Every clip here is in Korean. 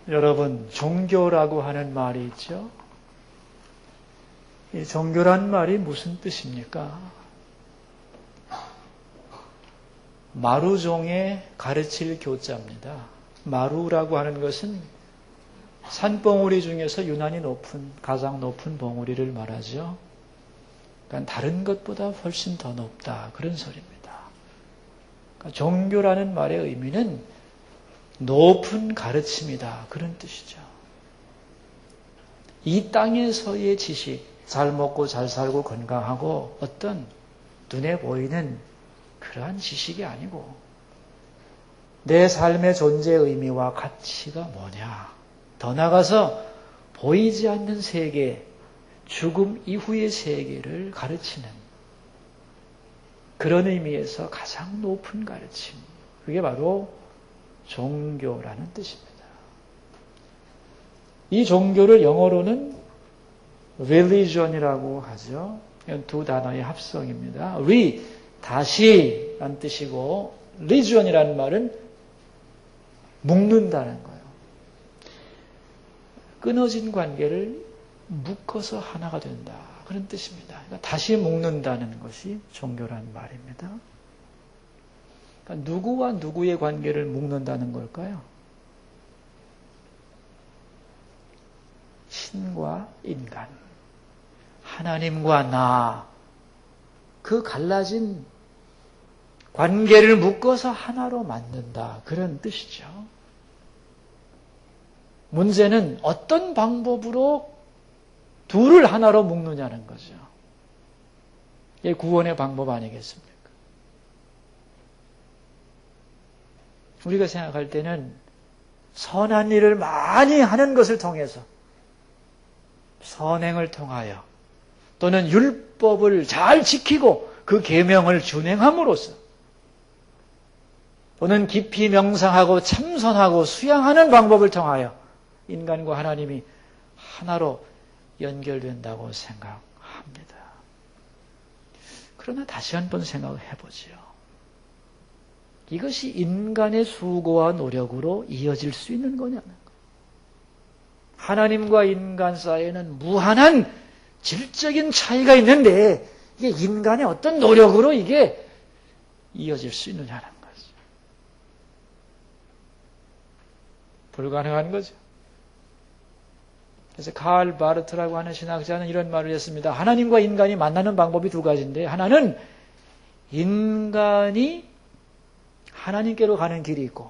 여러분, 종교라고 하는 말이 있죠? 이 종교란 말이 무슨 뜻입니까? 마루종에 가르칠 교자입니다. 마루라고 하는 것은 산봉우리 중에서 유난히 높은, 가장 높은 봉우리를 말하죠. 그러니까 다른 것보다 훨씬 더 높다. 그런 소리입니다. 그러니까 종교라는 말의 의미는 높은 가르침이다. 그런 뜻이죠. 이 땅에서의 지식, 잘 먹고 잘 살고 건강하고 어떤 눈에 보이는 그러한 지식이 아니고 내 삶의 존재의 의미와 가치가 뭐냐. 더 나아가서 보이지 않는 세계, 죽음 이후의 세계를 가르치는 그런 의미에서 가장 높은 가르침. 그게 바로 종교라는 뜻입니다. 이 종교를 영어로는 religion이라고 하죠. 이건 두 단어의 합성입니다. 다시 라는 뜻이고 religion이라는 말은 묶는다는 거예요. 끊어진 관계를 묶어서 하나가 된다. 그런 뜻입니다. 그러니까 다시 묶는다는 것이 종교라는 말입니다. 그러니까 누구와 누구의 관계를 묶는다는 걸까요? 신과 인간, 하나님과 나, 그 갈라진 관계를 묶어서 하나로 만든다. 그런 뜻이죠. 문제는 어떤 방법으로 둘을 하나로 묶느냐는 거죠. 이게 구원의 방법 아니겠습니까? 우리가 생각할 때는 선한 일을 많이 하는 것을 통해서 선행을 통하여 또는 율법을 잘 지키고 그 계명을 준행함으로써 또는 깊이 명상하고 참선하고 수양하는 방법을 통하여 인간과 하나님이 하나로 연결된다고 생각합니다. 그러나 다시 한번 생각을 해보지요. 이것이 인간의 수고와 노력으로 이어질 수 있는 거냐는 거예요. 하나님과 인간 사이에는 무한한 질적인 차이가 있는데 이게 인간의 어떤 노력으로 이게 이어질 수 있느냐는 거죠. 불가능한 거죠. 그래서 칼 바르트라고 하는 신학자는 이런 말을 했습니다. 하나님과 인간이 만나는 방법이 두 가지인데 하나는 인간이 하나님께로 가는 길이 있고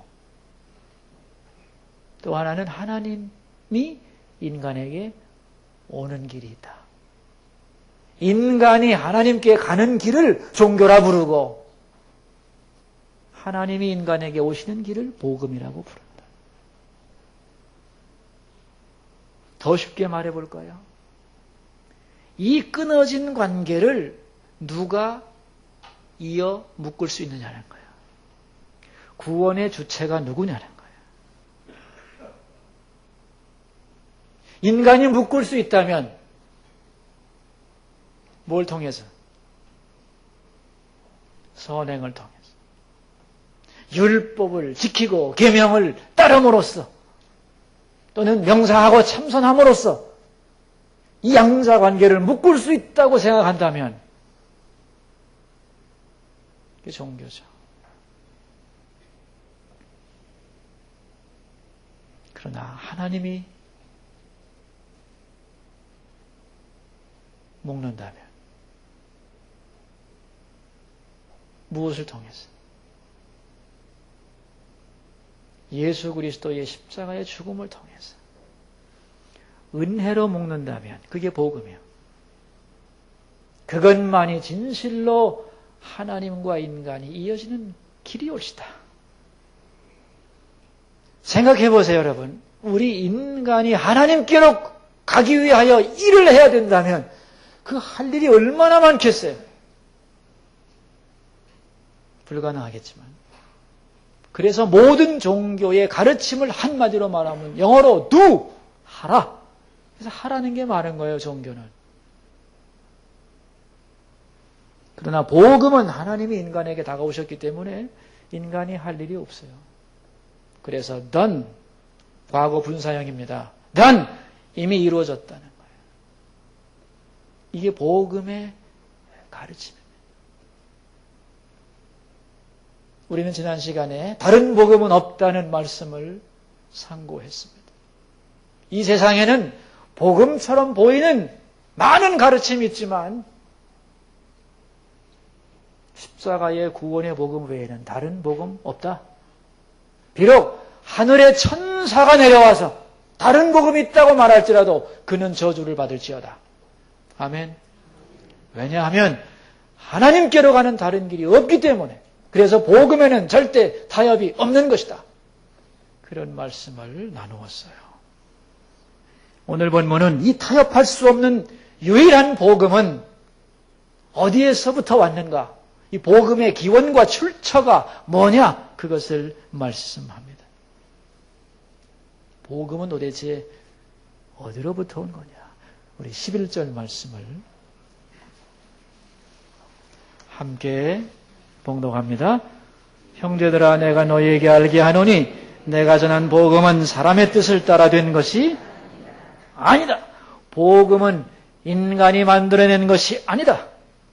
또 하나는 하나님이 인간에게 오는 길이 있다. 인간이 하나님께 가는 길을 종교라 부르고 하나님이 인간에게 오시는 길을 복음이라고 부른다. 더 쉽게 말해볼까요? 이 끊어진 관계를 누가 이어 묶을 수 있느냐는 거예요. 구원의 주체가 누구냐는 거예요. 인간이 묶을 수 있다면 뭘 통해서? 선행을 통해서. 율법을 지키고 계명을 따름으로써 또는 명상하고 참선함으로써 이 양자 관계를 묶을 수 있다고 생각한다면 그게 종교죠. 그러나 하나님이 묶는다면 무엇을 통해서? 예수 그리스도의 십자가의 죽음을 통해서 은혜로 묶는다면 그게 복음이에요. 그것만이 진실로 하나님과 인간이 이어지는 길이 옳시다. 생각해 보세요, 여러분. 우리 인간이 하나님께로 가기 위하여 일을 해야 된다면 그 할 일이 얼마나 많겠어요? 불가능하겠지만. 그래서 모든 종교의 가르침을 한마디로 말하면 영어로 do, 하라. 그래서 하라는 게 많은 거예요, 종교는. 그러나 복음은 하나님이 인간에게 다가오셨기 때문에 인간이 할 일이 없어요. 그래서 done, 과거 분사형입니다. 난 이미 이루어졌다는 거예요. 이게 복음의 가르침입니다. 우리는 지난 시간에 다른 복음은 없다는 말씀을 상고했습니다. 이 세상에는 복음처럼 보이는 많은 가르침이 있지만 십자가의 구원의 복음 외에는 다른 복음 없다. 비록 하늘의 천사가 내려와서 다른 복음이 있다고 말할지라도 그는 저주를 받을지어다. 아멘. 왜냐하면 하나님께로 가는 다른 길이 없기 때문에, 그래서 복음에는 절대 타협이 없는 것이다. 그런 말씀을 나누었어요. 오늘 본문은 이 타협할 수 없는 유일한 복음은 어디에서부터 왔는가? 이 복음의 기원과 출처가 뭐냐? 그것을 말씀합니다. 복음은 도대체 어디로부터 온 거냐? 우리 11절 말씀을 함께 봉독합니다. 형제들아, 내가 너희에게 알게 하노니 내가 전한 복음은 사람의 뜻을 따라 된 것이 아니다. 복음은 인간이 만들어낸 것이 아니다.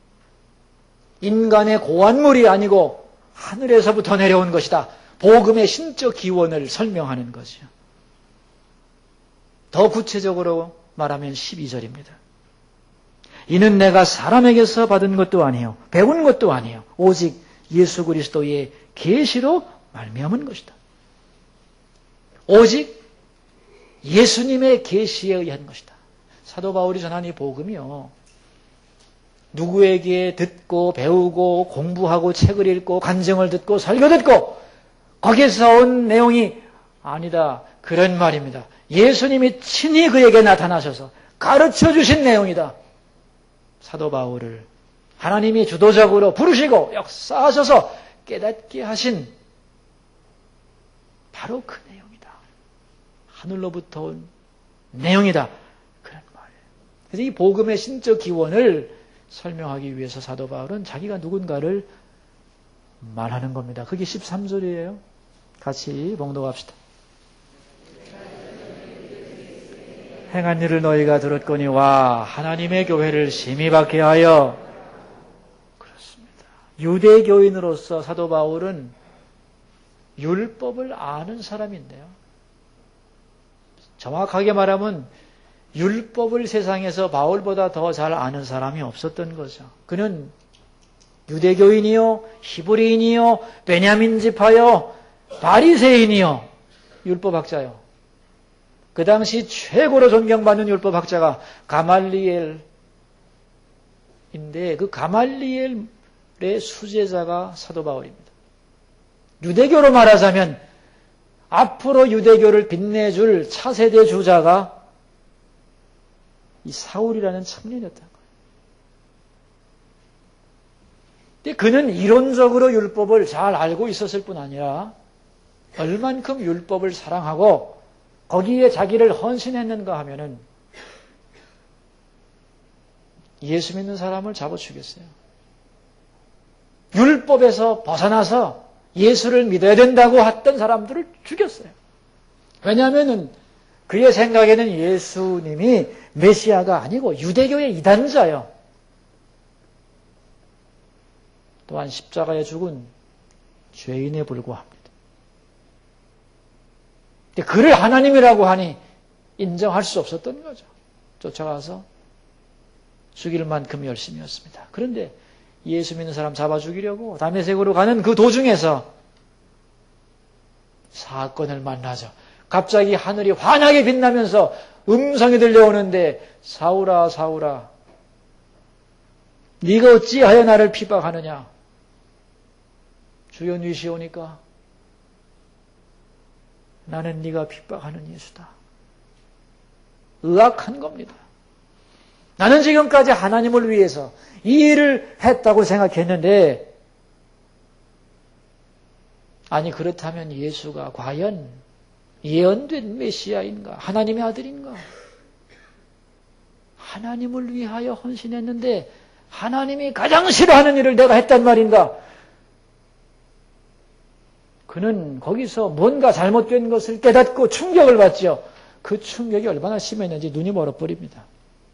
인간의 고안물이 아니고 하늘에서부터 내려온 것이다. 복음의 신적 기원을 설명하는 것이요. 더 구체적으로 말하면 12절입니다. 이는 내가 사람에게서 받은 것도 아니요 배운 것도 아니요 오직 예수 그리스도의 계시로 말미암은 것이다. 오직 예수님의 계시에 의한 것이다. 사도 바울이 전한 이 복음이요, 누구에게 듣고 배우고 공부하고 책을 읽고 간증을 듣고 설교 듣고 거기서 온 내용이 아니다. 그런 말입니다. 예수님이 친히 그에게 나타나셔서 가르쳐 주신 내용이다. 사도 바울을 하나님이 주도적으로 부르시고 역사하셔서 깨닫게 하신 바로 그 내용이다. 하늘로부터 온 내용이다. 그런 말이에요. 그래서 이 복음의 신적 기원을 설명하기 위해서 사도 바울은 자기가 누군가를 말하는 겁니다. 그게 13절이에요. 같이 봉독합시다. 행한 일을 너희가 들었거니와 하나님의 교회를 심히 박해하여. 그렇습니다. 유대교인으로서 사도 바울은 율법을 아는 사람인데요. 정확하게 말하면 율법을 세상에서 바울보다 더 잘 아는 사람이 없었던 거죠. 그는 유대교인이요, 히브리인이요, 베냐민 지파요, 바리새인이요, 율법학자요. 그 당시 최고로 존경받는 율법학자가 가말리엘인데 그 가말리엘의 수제자가 사도 바울입니다. 유대교로 말하자면 앞으로 유대교를 빛내줄 차세대 주자가 이 사울이라는 청년이었던 거예요. 근데 그는 이론적으로 율법을 잘 알고 있었을 뿐 아니라 얼만큼 율법을 사랑하고 거기에 자기를 헌신했는가 하면은 예수 믿는 사람을 잡아 죽였어요. 율법에서 벗어나서 예수를 믿어야 된다고 했던 사람들을 죽였어요. 왜냐하면은 그의 생각에는 예수님이 메시아가 아니고 유대교의 이단자요. 또한 십자가에 죽은 죄인에 불과합니다. 근데 그를 하나님이라고 하니 인정할 수 없었던 거죠. 쫓아가서 죽일 만큼 열심이었습니다. 그런데 예수 믿는 사람 잡아 죽이려고 다메섹으로 가는 그 도중에서 사건을 만나죠. 갑자기 하늘이 환하게 빛나면서 음성이 들려오는데 사울아 사울아 네가 어찌하여 나를 핍박하느냐. 주여 누이시오니까 나는 네가 핍박하는 예수다. 의학한 겁니다. 나는 지금까지 하나님을 위해서 이 일을 했다고 생각했는데 아니 그렇다면 예수가 과연 예언된 메시아인가? 하나님의 아들인가? 하나님을 위하여 헌신했는데 하나님이 가장 싫어하는 일을 내가 했단 말인가? 그는 거기서 뭔가 잘못된 것을 깨닫고 충격을 받죠. 그 충격이 얼마나 심했는지 눈이 멀어버립니다.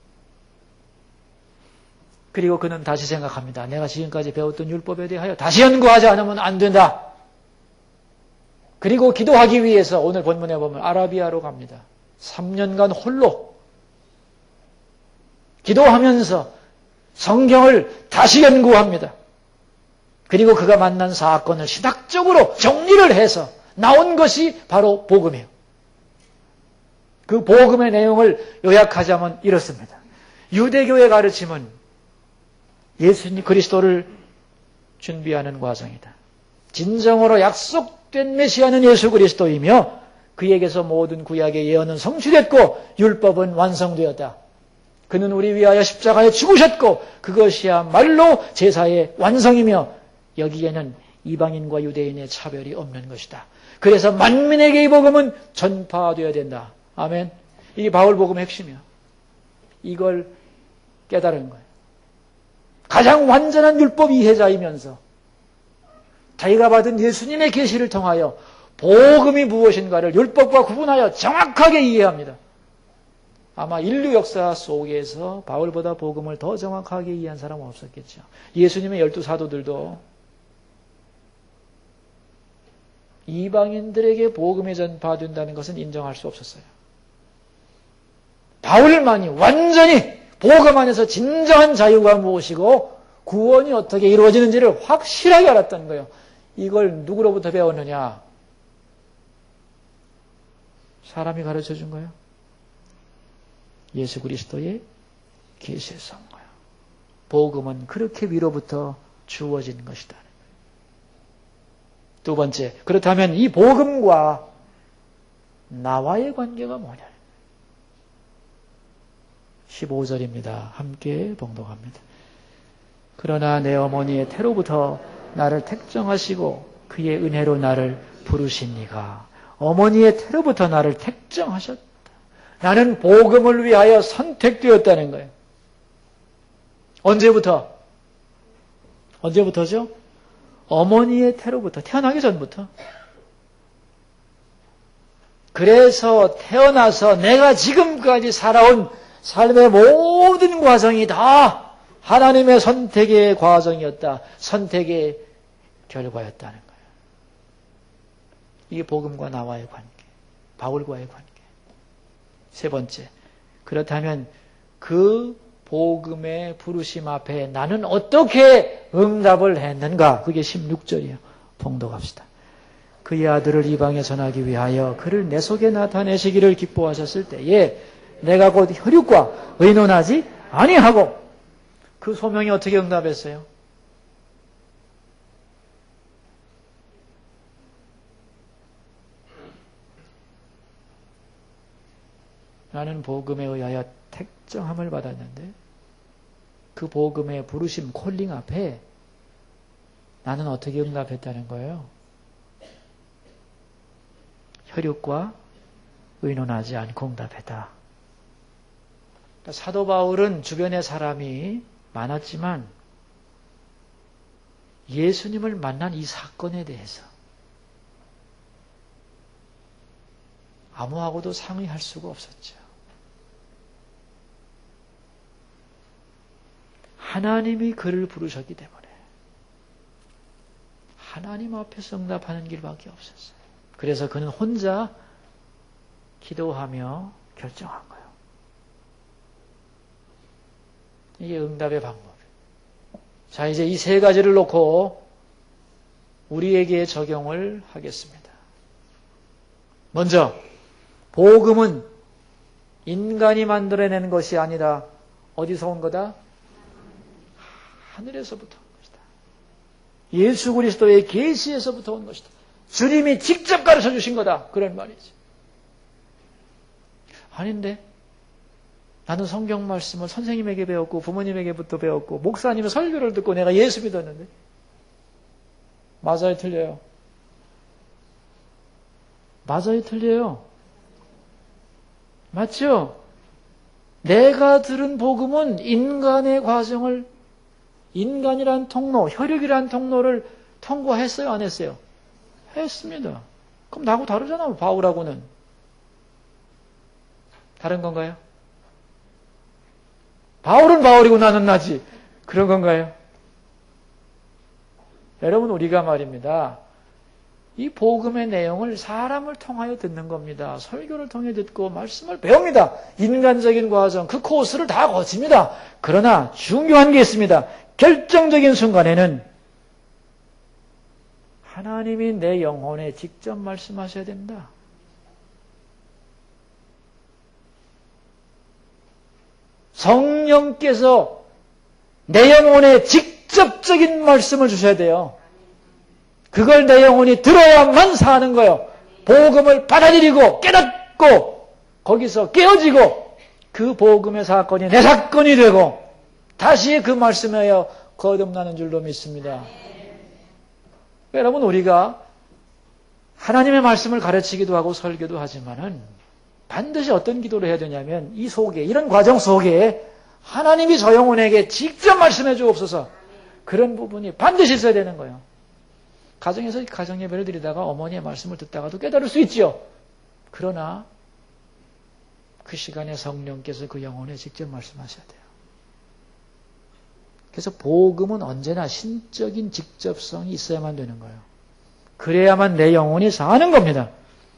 그리고 그는 다시 생각합니다. 내가 지금까지 배웠던 율법에 대하여 다시 연구하지 않으면 안 된다. 그리고 기도하기 위해서 오늘 본문에 보면 아라비아로 갑니다. 3년간 홀로 기도하면서 성경을 다시 연구합니다. 그리고 그가 만난 사건을 신학적으로 정리를 해서 나온 것이 바로 복음이에요. 그 복음의 내용을 요약하자면 이렇습니다. 유대교의 가르침은 예수님 그리스도를 준비하는 과정이다. 진정으로 약속된 메시아는 예수 그리스도이며 그에게서 모든 구약의 예언은 성취됐고 율법은 완성되었다. 그는 우리 위하여 십자가에 죽으셨고 그것이야말로 제사의 완성이며 여기에는 이방인과 유대인의 차별이 없는 것이다. 그래서 만민에게 이 복음은 전파되어야 된다. 아멘. 이게 바울복음의 핵심이야. 이걸 깨달은 거예요. 가장 완전한 율법 이해자이면서 자기가 받은 예수님의 계시를 통하여 복음이 무엇인가를 율법과 구분하여 정확하게 이해합니다. 아마 인류 역사 속에서 바울보다 복음을 더 정확하게 이해한 사람은 없었겠죠. 예수님의 12 사도들도 이방인들에게 복음이 전파된다는 것은 인정할 수 없었어요. 바울만이 완전히 복음 안에서 진정한 자유가 무엇이고 구원이 어떻게 이루어지는지를 확실하게 알았다는 거예요. 이걸 누구로부터 배웠느냐? 사람이 가르쳐 준 거예요. 예수 그리스도의 계시에서 온 거예요. 복음은 그렇게 위로부터 주어진 것이다. 두 번째, 그렇다면 이 복음과 나와의 관계가 뭐냐? 15절입니다. 함께 봉독합니다. 그러나 내 어머니의 태로부터 나를 택정하시고 그의 은혜로 나를 부르시니가. 어머니의 태로부터 나를 택정하셨다. 나는 복음을 위하여 선택되었다는 거예요. 언제부터? 언제부터죠? 어머니의 태로부터, 태어나기 전부터. 그래서 태어나서 내가 지금까지 살아온 삶의 모든 과정이 다 하나님의 선택의 과정이었다. 선택의 결과였다는 거예요. 이게 복음과 나와의 관계, 바울과의 관계. 세 번째, 그렇다면 그 복음의 부르심 앞에 나는 어떻게 응답을 했는가? 그게 16절이에요. 봉독합시다. 그의 아들을 이방에 전하기 위하여 그를 내 속에 나타내시기를 기뻐하셨을 때에 내가 곧 혈육과 의논하지 아니하고. 그 소명이 어떻게 응답했어요? 나는 복음에 의하여 택정함을 받았는데 그 복음의 부르심 콜링 앞에 나는 어떻게 응답했다는 거예요? 혈육과 의논하지 않고 응답했다. 그러니까 사도 바울은 주변에 사람이 많았지만 예수님을 만난 이 사건에 대해서 아무하고도 상의할 수가 없었죠. 하나님이 그를 부르셨기 때문에 하나님 앞에서 응답하는 길밖에 없었어요. 그래서 그는 혼자 기도하며 결정한 거예요. 이게 응답의 방법이에요. 자, 이제 이 세 가지를 놓고 우리에게 적용을 하겠습니다. 먼저 복음은 인간이 만들어낸 것이 아니라 어디서 온 거다? 하늘에서부터 온 것이다. 예수 그리스도의 계시에서부터 온 것이다. 주님이 직접 가르쳐 주신 거다. 그런 말이죠. 아닌데 나는 성경 말씀을 선생님에게 배웠고 부모님에게부터 배웠고 목사님의 설교를 듣고 내가 예수 믿었는데. 맞아요, 틀려요? 맞아요, 틀려요? 맞죠? 내가 들은 복음은 인간의 과정을, 인간이란 통로, 혈육이란 통로를 통과했어요, 안 했어요? 했습니다. 그럼 나하고 다르잖아, 바울하고는. 다른 건가요? 바울은 바울이고 나는 나지. 그런 건가요? 여러분, 우리가 말입니다. 이 복음의 내용을 사람을 통하여 듣는 겁니다. 설교를 통해 듣고 말씀을 배웁니다. 인간적인 과정, 그 코스를 다 거칩니다. 그러나 중요한 게 있습니다. 결정적인 순간에는 하나님이 내 영혼에 직접 말씀하셔야 됩니다. 성령께서 내 영혼에 직접적인 말씀을 주셔야 돼요. 그걸 내 영혼이 들어야만 사는 거예요. 복음을 받아들이고 깨닫고 거기서 깨어지고 그 복음의 사건이 내 사건이 되고 다시 그 말씀에 거듭나는 줄로 믿습니다. 여러분, 우리가 하나님의 말씀을 가르치기도 하고 설교도 하지만은 반드시 어떤 기도를 해야 되냐면 이 속에, 이런 과정 속에 하나님이 저 영혼에게 직접 말씀해 주옵소서, 그런 부분이 반드시 있어야 되는 거예요. 가정에서 가정 예배를 드리다가 어머니의 말씀을 듣다가도 깨달을 수 있죠. 그러나 그 시간에 성령께서 그 영혼에 직접 말씀하셔야 돼요. 그래서 복음은 언제나 신적인 직접성이 있어야만 되는 거예요. 그래야만 내 영혼이 사는 겁니다.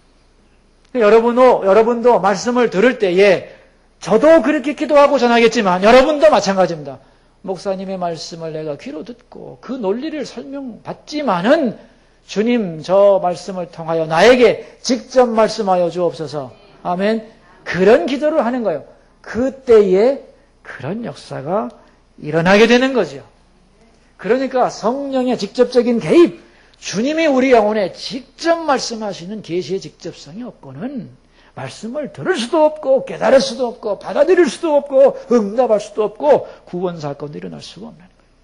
여러분도 말씀을 들을 때에 저도 그렇게 기도하고 전하겠지만 여러분도 마찬가지입니다. 목사님의 말씀을 내가 귀로 듣고 그 논리를 설명받지만은 주님, 저 말씀을 통하여 나에게 직접 말씀하여 주옵소서. 아멘. 그런 기도를 하는 거예요. 그때에 그런 역사가 일어나게 되는 거죠. 그러니까 성령의 직접적인 개입, 주님이 우리 영혼에 직접 말씀하시는 계시의 직접성이 없고는 말씀을 들을 수도 없고 깨달을 수도 없고 받아들일 수도 없고 응답할 수도 없고 구원 사건도 일어날 수가 없는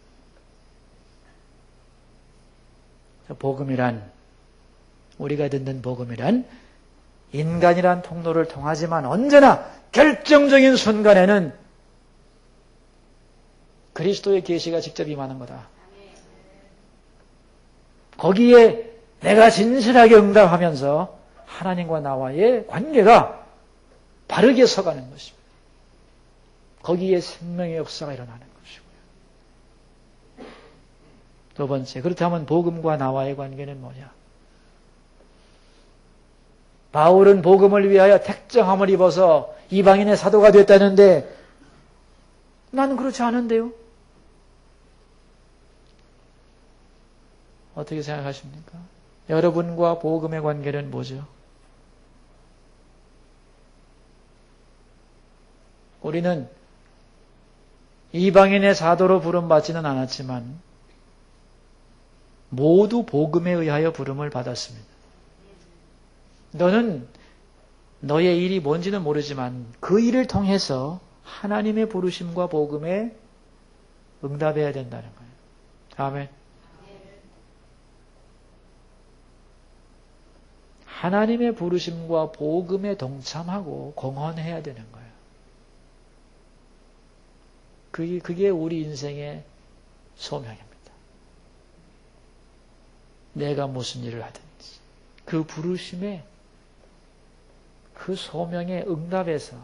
거예요. 복음이란, 우리가 듣는 복음이란 인간이란 통로를 통하지만 언제나 결정적인 순간에는 그리스도의 계시가 직접 임하는 거다. 거기에 내가 진실하게 응답하면서 하나님과 나와의 관계가 바르게 서가는 것입니다. 거기에 생명의 역사가 일어나는 것이고요. 두 번째, 그렇다면 복음과 나와의 관계는 뭐냐? 바울은 복음을 위하여 택정함을 입어서 이방인의 사도가 됐다는데 나는 그렇지 않은데요? 어떻게 생각하십니까? 여러분과 복음의 관계는 뭐죠? 우리는 이방인의 사도로 부름받지는 않았지만 모두 복음에 의하여 부름을 받았습니다. 너는 너의 일이 뭔지는 모르지만 그 일을 통해서 하나님의 부르심과 복음에 응답해야 된다는 거예요. 아멘. 하나님의 부르심과 복음에 동참하고 공헌해야 되는 거예요. 그게 우리 인생의 소명입니다. 내가 무슨 일을 하든지 그 부르심에, 그 소명에 응답해서,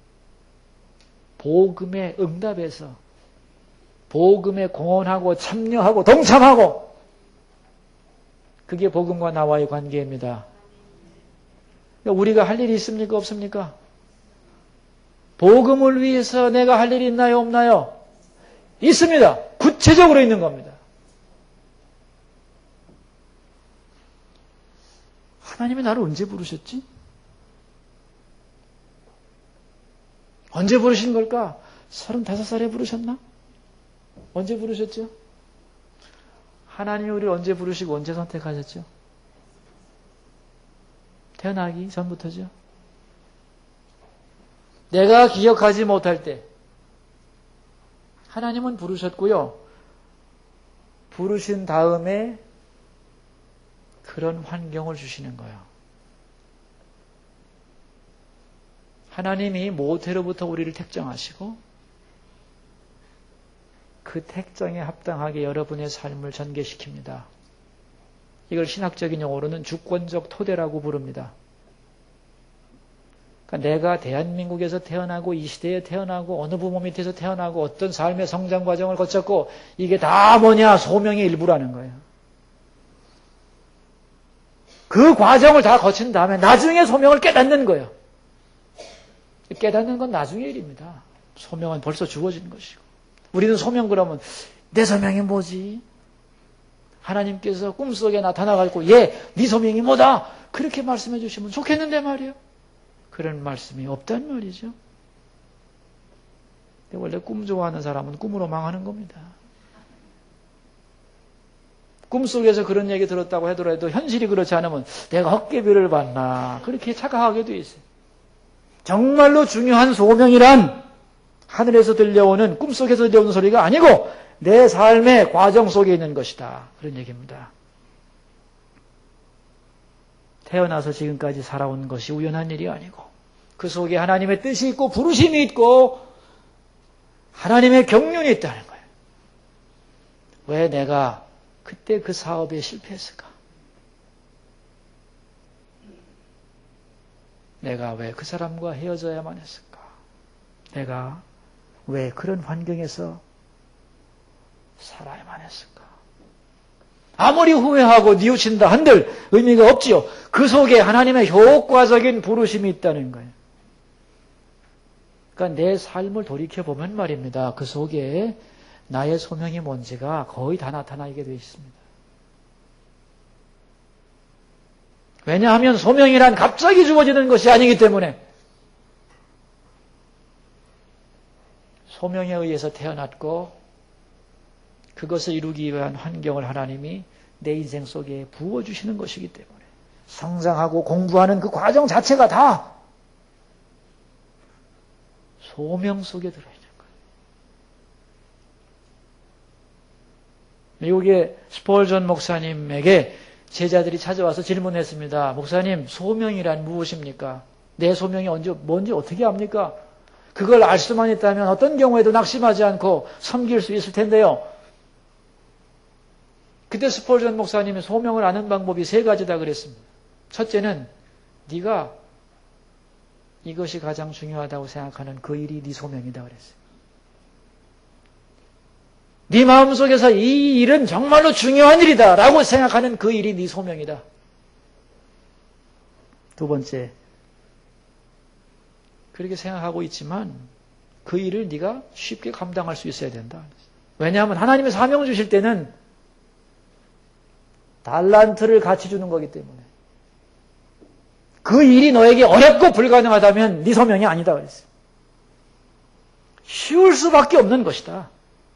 복음에 응답해서 복음에 공헌하고 참여하고 동참하고, 그게 복음과 나와의 관계입니다. 우리가 할 일이 있습니까? 없습니까? 복음을 위해서 내가 할 일이 있나요? 없나요? 있습니다. 구체적으로 있는 겁니다. 하나님이 나를 언제 부르셨지? 언제 부르신 걸까? 35살에 부르셨나? 언제 부르셨죠? 하나님이 우리를 언제 부르시고 언제 선택하셨죠? 태어나기 전부터죠. 내가 기억하지 못할 때 하나님은 부르셨고요. 부르신 다음에 그런 환경을 주시는 거예요. 하나님이 모태로부터 우리를 택정하시고 그 택정에 합당하게 여러분의 삶을 전개시킵니다. 이걸 신학적인 용어로는 주권적 토대라고 부릅니다. 그러니까 내가 대한민국에서 태어나고 이 시대에 태어나고 어느 부모 밑에서 태어나고 어떤 삶의 성장 과정을 거쳤고 이게 다 뭐냐? 소명의 일부라는 거예요. 그 과정을 다 거친 다음에 나중에 소명을 깨닫는 거예요. 깨닫는 건 나중의 일입니다. 소명은 벌써 주어진 것이고. 우리는 소명 그러면 내 소명이 뭐지? 하나님께서 꿈속에 나타나가지고 네 소명이 뭐다? 그렇게 말씀해 주시면 좋겠는데 말이에요. 그런 말씀이 없단 말이죠. 원래 꿈 좋아하는 사람은 꿈으로 망하는 겁니다. 꿈속에서 그런 얘기 들었다고 하더라도 현실이 그렇지 않으면 내가 헛개비를 봤나 그렇게 착각하게 돼 있어요. 정말로 중요한 소명이란 하늘에서 들려오는 꿈속에서 들려오는 소리가 아니고 내 삶의 과정 속에 있는 것이다. 그런 얘기입니다. 태어나서 지금까지 살아온 것이 우연한 일이 아니고 그 속에 하나님의 뜻이 있고 부르심이 있고 하나님의 경륜이 있다는 거예요. 왜 내가 그때 그 사업에 실패했을까? 내가 왜 그 사람과 헤어져야만 했을까? 내가 왜 그런 환경에서 살아야만 했을까? 아무리 후회하고 뉘우친다 한들 의미가 없지요. 그 속에 하나님의 효과적인 부르심이 있다는 거예요. 그러니까 내 삶을 돌이켜보면 말입니다. 그 속에 나의 소명이 뭔지가 거의 다 나타나게 되어 있습니다. 왜냐하면 소명이란 갑자기 주어지는 것이 아니기 때문에 소명에 의해서 태어났고 그것을 이루기 위한 환경을 하나님이 내 인생 속에 부어주시는 것이기 때문에 성장하고 공부하는 그 과정 자체가 다 소명 속에 들어있는 거예요. 미국의 스폴전 목사님에게 제자들이 찾아와서 질문했습니다. 목사님, 소명이란 무엇입니까? 내 소명이 뭔지 어떻게 압니까? 그걸 알 수만 있다면 어떤 경우에도 낙심하지 않고 섬길 수 있을 텐데요. 그때 스폴전 목사님이 소명을 아는 방법이 3가지다 그랬습니다. 첫째는 네가 이것이 가장 중요하다고 생각하는 그 일이 네 소명이다 그랬어요. 네 마음속에서 이 일은 정말로 중요한 일이다 라고 생각하는 그 일이 네 소명이다. 두 번째, 그렇게 생각하고 있지만 그 일을 네가 쉽게 감당할 수 있어야 된다. 왜냐하면 하나님의 사명을 주실 때는 달란트를 같이 주는 거기 때문에 그 일이 너에게 어렵고 불가능하다면 네 소명이 아니다 그랬어요. 쉬울 수밖에 없는 것이다.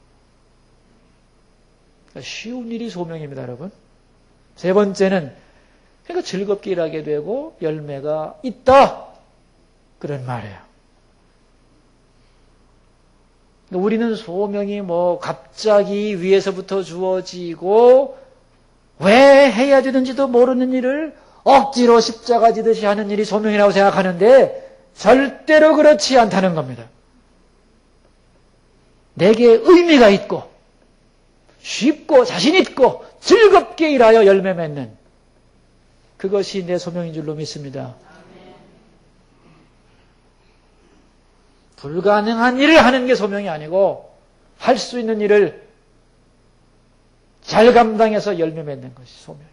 쉬운 일이 소명입니다, 여러분. 세 번째는 그러니까 즐겁게 일하게 되고 열매가 있다. 그런 말이에요. 우리는 소명이 갑자기 위에서부터 주어지고 왜 해야 되는지도 모르는 일을 억지로 십자가 지듯이 하는 일이 소명이라고 생각하는데 절대로 그렇지 않다는 겁니다. 내게 의미가 있고 쉽고 자신 있고 즐겁게 일하여 열매 맺는 그것이 내 소명인 줄로 믿습니다. 불가능한 일을 하는 게 소명이 아니고 할 수 있는 일을 잘 감당해서 열매 맺는 것이 소명이에요.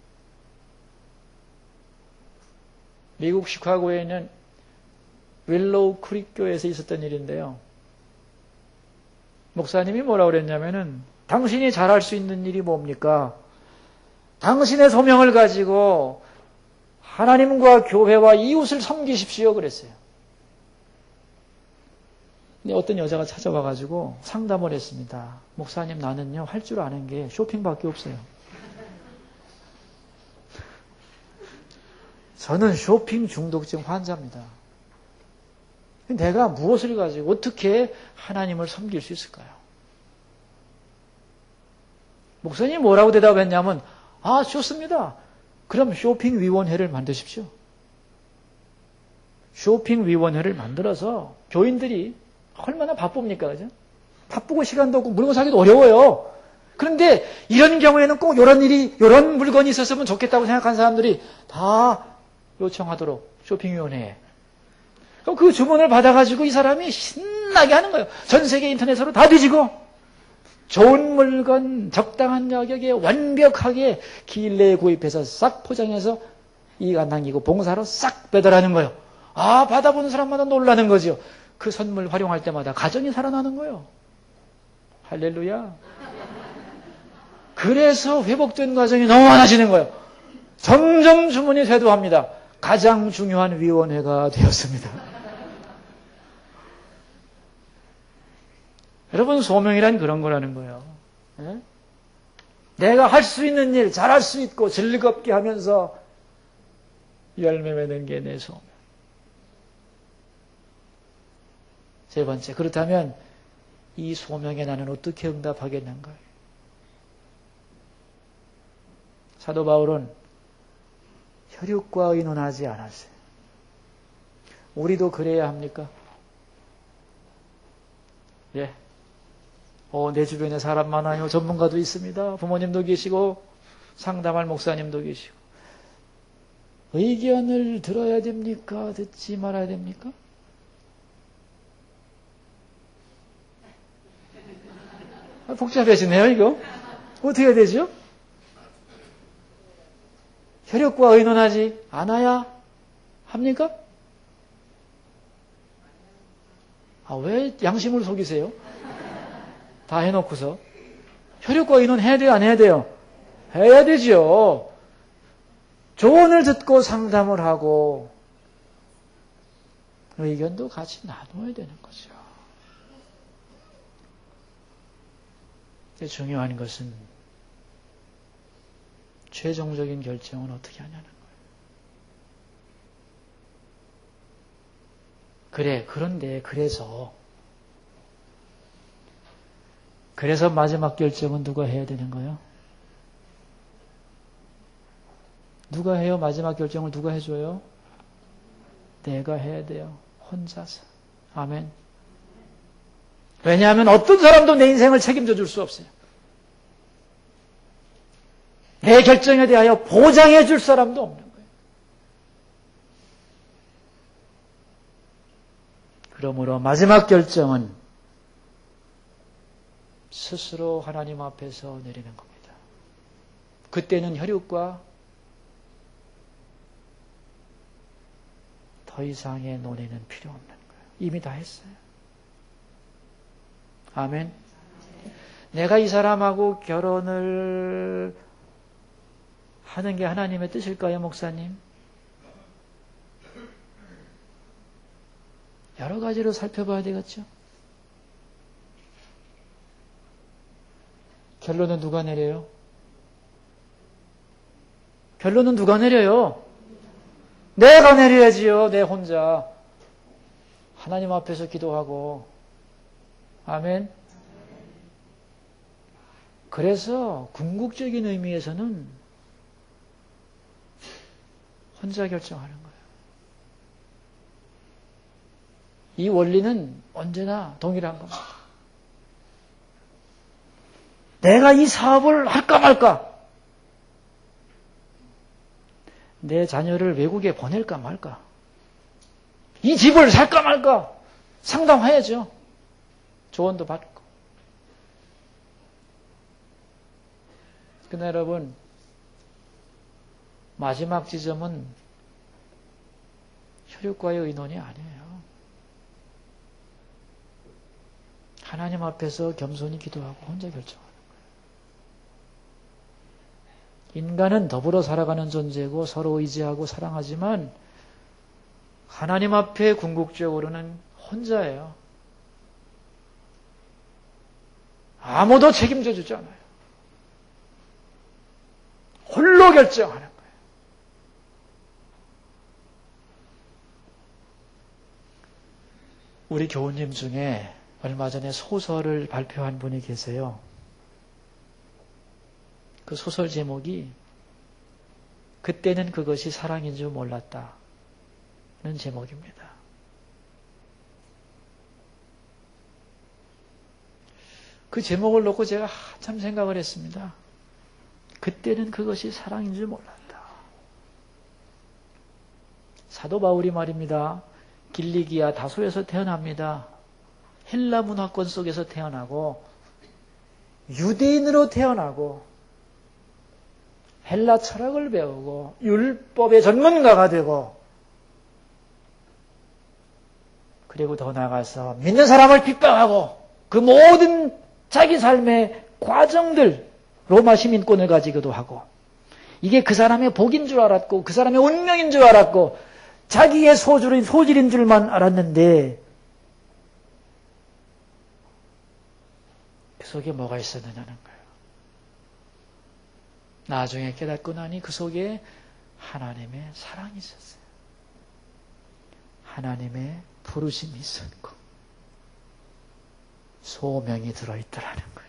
미국 시카고에 있는 윌로우 크릭 교회에서 있었던 일인데요. 목사님이 뭐라고 그랬냐면은 당신이 잘할 수 있는 일이 뭡니까? 당신의 소명을 가지고 하나님과 교회와 이웃을 섬기십시오 그랬어요. 근데 어떤 여자가 찾아와가지고 상담을 했습니다. 목사님, 나는요 할 줄 아는 게 쇼핑밖에 없어요. 저는 쇼핑 중독증 환자입니다. 내가 무엇을 가지고 어떻게 하나님을 섬길 수 있을까요? 목사님이 뭐라고 대답했냐면 좋습니다. 그럼 쇼핑위원회를 만드십시오. 쇼핑위원회를 만들어서 교인들이 얼마나 바쁩니까? 그죠? 바쁘고 시간도 없고 물건 사기도 어려워요. 그런데 이런 경우에는 꼭 이런 물건이 있었으면 좋겠다고 생각한 사람들이 다 요청하도록 쇼핑위원회에. 그럼 그 주문을 받아가지고 이 사람이 신나게 하는 거예요. 전 세계 인터넷으로 다 뒤지고 좋은 물건 적당한 가격에 완벽하게 기일내에 구입해서 싹 포장해서 이익 안 남기고 봉사로 싹 배달하는 거예요. 아, 받아보는 사람마다 놀라는 거죠. 그 선물 활용할 때마다 가정이 살아나는 거예요. 할렐루야. 그래서 회복된 가정이 너무 많아지는 거예요. 점점 주문이 쇄도합니다. 가장 중요한 위원회가 되었습니다. 여러분, 소명이란 그런 거라는 거예요. 예? 내가 할 수 있는 일, 잘할 수 있고 즐겁게 하면서 열매 맺는 게 내 소명. 세 번째, 그렇다면 이 소명에 나는 어떻게 응답하겠는가요? 사도 바울은 혈육과 의논하지 않았어요. 우리도 그래야 합니까? 예. 내 주변에 사람 많아요. 전문가도 있습니다. 부모님도 계시고 상담할 목사님도 계시고. 의견을 들어야 됩니까? 듣지 말아야 됩니까? 복잡해지네요, 이거. 어떻게 해야 되죠? 혈육과 의논하지 않아야 합니까? 왜 양심을 속이세요? 다 해놓고서. 혈육과 의논해야 돼요, 안 해야 돼요? 해야 되죠. 조언을 듣고 상담을 하고 의견도 같이 나눠야 되는 거죠. 중요한 것은 최종적인 결정은 어떻게 하냐는 거예요. 그런데 그래서 마지막 결정은 누가 해야 되는 거예요? 누가 해요? 마지막 결정을 누가 해줘요? 내가 해야 돼요. 혼자서. 아멘. 왜냐하면 어떤 사람도 내 인생을 책임져 줄 수 없어요. 내 결정에 대하여 보장해 줄 사람도 없는 거예요. 그러므로 마지막 결정은 스스로 하나님 앞에서 내리는 겁니다. 그때는 혈육과 더 이상의 논의는 필요 없는 거예요. 이미 다 했어요. 아멘. 내가 이 사람하고 결혼을 하는 게 하나님의 뜻일까요, 목사님? 여러 가지로 살펴봐야 되겠죠. 결론은 누가 내려요? 결론은 누가 내려요? 내가 내려야지요. 내 혼자. 하나님 앞에서 기도하고. 아멘. 그래서 궁극적인 의미에서는 혼자 결정하는 거예요. 이 원리는 언제나 동일한 겁니다. 내가 이 사업을 할까 말까? 내 자녀를 외국에 보낼까 말까? 이 집을 살까 말까? 상담해야죠. 조언도 받고. 그러나 여러분, 마지막 지점은 혈육과의 의논이 아니에요. 하나님 앞에서 겸손히 기도하고 혼자 결정하는 거예요. 인간은 더불어 살아가는 존재고 서로 의지하고 사랑하지만 하나님 앞에 궁극적으로는 혼자예요. 아무도 책임져 주지 않아요. 홀로 결정하는 거예요. 우리 교우님 중에 얼마 전에 소설을 발표한 분이 계세요. 그 소설 제목이 그때는 그것이 사랑인 줄 몰랐다는 제목입니다. 그 제목을 놓고 제가 한참 생각을 했습니다. 그때는 그것이 사랑인 줄 몰랐다. 사도 바울이 말입니다. 길리기아 다소에서 태어납니다. 헬라 문화권 속에서 태어나고 유대인으로 태어나고 헬라 철학을 배우고 율법의 전문가가 되고 그리고 더 나아가서 믿는 사람을 핍박하고 그 모든 자기 삶의 과정들 로마 시민권을 가지기도 하고 이게 그 사람의 복인 줄 알았고 그 사람의 운명인 줄 알았고 자기의 소질인 줄만 알았는데 그 속에 뭐가 있었느냐는 거예요. 나중에 깨닫고 나니 그 속에 하나님의 사랑이 있었어요. 하나님의 부르심이 있었고 소명이 들어있더라는 거예요.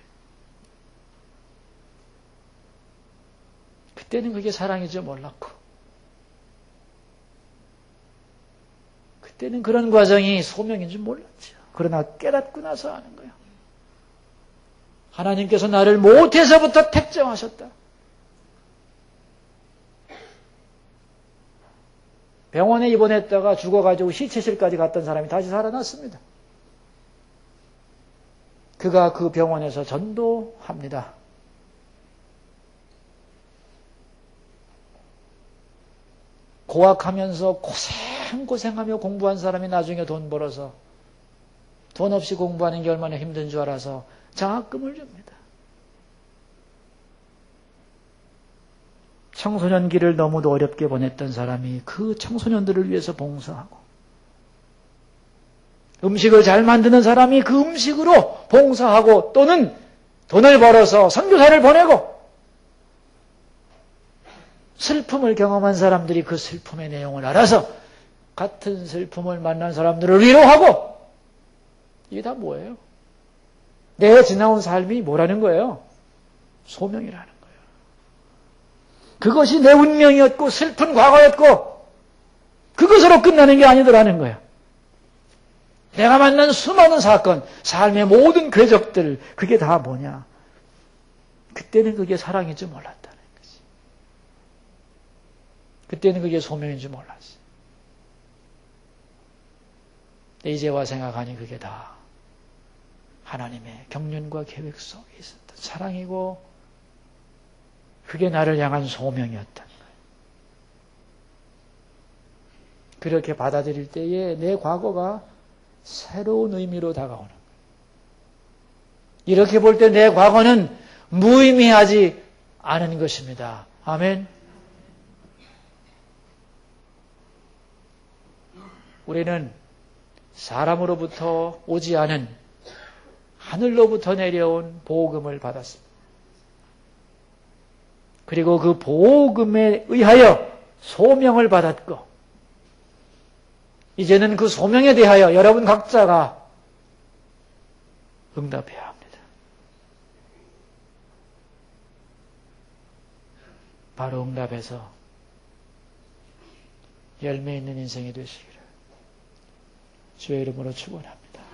그때는 그게 사랑인 줄 몰랐고 그때는 그런 과정이 소명인 줄 몰랐죠. 그러나 깨닫고 나서 아는 거예요. 하나님께서 나를 모태에서부터 택정하셨다. 병원에 입원했다가 죽어가지고 시체실까지 갔던 사람이 다시 살아났습니다. 그가 그 병원에서 전도합니다. 고학하면서 고생하며 공부한 사람이 나중에 돈 벌어서 돈 없이 공부하는 게 얼마나 힘든 줄 알아서 장학금을 줍니다. 청소년기를 너무도 어렵게 보냈던 사람이 그 청소년들을 위해서 봉사하고 음식을 잘 만드는 사람이 그 음식으로 봉사하고 또는 돈을 벌어서 선교사를 보내고 슬픔을 경험한 사람들이 그 슬픔의 내용을 알아서 같은 슬픔을 만난 사람들을 위로하고 이게 다 뭐예요? 내가 지나온 삶이 뭐라는 거예요? 소명이라는 거예요. 그것이 내 운명이었고 슬픈 과거였고 그것으로 끝나는 게 아니더라는 거예요. 내가 만난 수많은 사건, 삶의 모든 궤적들 그게 다 뭐냐? 그때는 그게 사랑인 줄 몰랐다는 거지. 그때는 그게 소명인 줄 몰랐어요. 이제와 생각하니 그게 다 하나님의 경륜과 계획 속에 있었던 사랑이고 그게 나를 향한 소명이었던 거예요. 그렇게 받아들일 때에 내 과거가 새로운 의미로 다가오는 거예요. 이렇게 볼 때 내 과거는 무의미하지 않은 것입니다. 아멘. 우리는 사람으로부터 오지 않은 하늘로부터 내려온 복음을 받았습니다. 그리고 그 복음에 의하여 소명을 받았고 이제는 그 소명에 대하여 여러분 각자가 응답해야 합니다. 바로 응답해서 열매 있는 인생이 되시기를 주의 이름으로 축원합니다.